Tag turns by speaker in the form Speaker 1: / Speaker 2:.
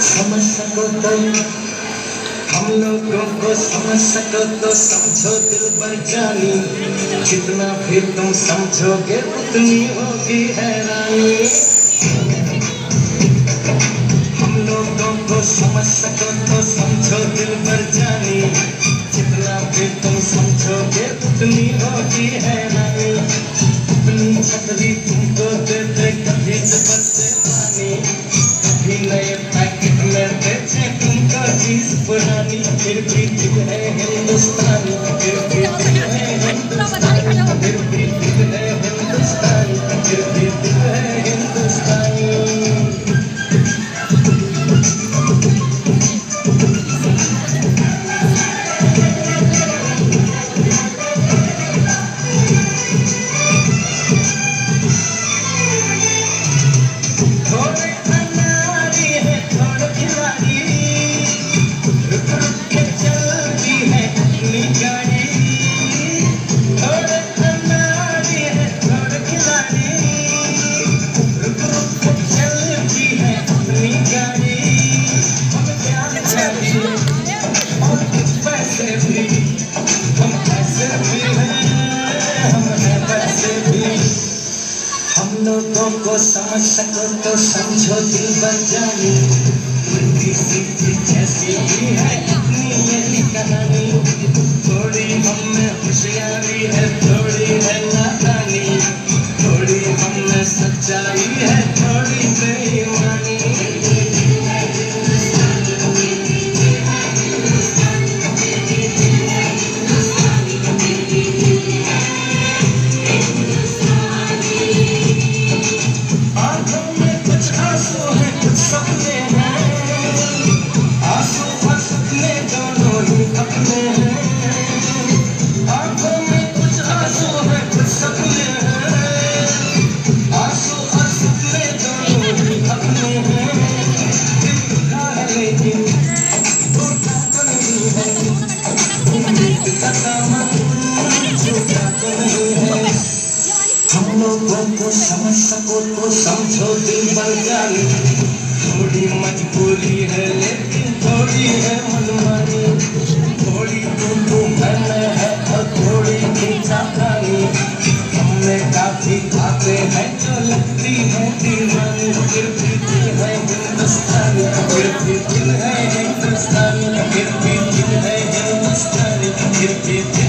Speaker 1: समझ सको तो हम लोगों को समझ सको तो समझो दिल पर जानी, जितना फिर तुम समझोगे उतनी होगी हैरानी। हम लोगों को समझ सको तो समझो दिल पर जानी, जितना फिर तुम समझोगे उतनी होगी हैरानी। अपनी छतरी तुमको देते कभी बरसे पानी, कभी नए पैकेट में बेचे तुमको चीज पुरानी। फिर भी दिल है हिंदुस्तानी, फिर भी दिल है हिंदुस्तानी, फिर भी दिल है हिंदुस्तानी, फिर भी दिल है हिंदुस्तानी। हम लोगों को समझ सको तो समझो दिल पर जानी, उल्टी सीधी जैसी भी है अपनी यही कहानी। थोड़ी हम में होशियारी है, थोड़ी है नादानी, थोड़ी हम में सच्चाई है, थोड़ी बेईमानी। हम लोगों को समझ सको तो समझो दिल पर जानी, थोड़ी मजबूरी है लेकिन थोड़ी है मनमानी, थोड़ी तू है और थोड़ी खींचा कहानी। हमें काफी खाते हैं जो लगती है दीवानी, फिर भी दिल है हिंदुस्तानी, फिर भी दिल है हिंदुस्तानी, फिर भी दिल है हिंदुस्तानी, फिर भी